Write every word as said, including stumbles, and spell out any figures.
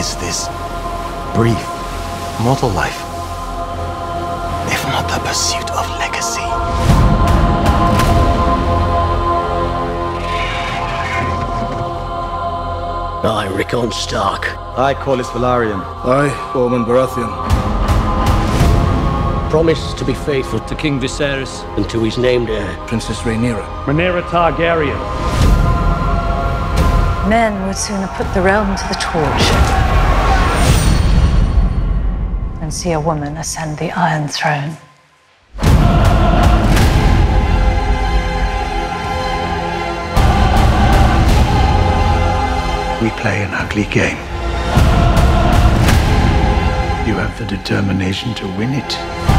is this brief, mortal life, if not the pursuit of legacy? I, Rickon Stark. I, Corlys Velaryon. I, Ormond Baratheon. Promise to be faithful to King Viserys and to his named heir, Princess Rhaenyra. Rhaenyra Targaryen. Men would sooner put the realm to the torch than see a woman ascend the Iron Throne. We play an ugly game. You have the determination to win it.